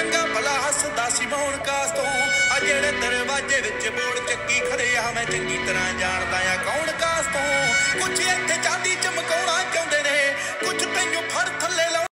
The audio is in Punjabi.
ਚੰਗਾ ਭਲਾ ਹੱਸਦਾ ਸੀ ਮੋਹਣ ਕਾਸ ਤੋਂ ਆ ਜਿਹੜੇ ਦਰਵਾਜ਼ੇ ਵਿੱਚ ਬੋੜ ਚੱਕੀ ਖੜੇ ਆ ਮੈਂ ਚੰਗੀ ਤਰ੍ਹਾਂ ਜਾਣਦਾ ਆ ਕੌਣ ਕਾਸ ਤੋਂ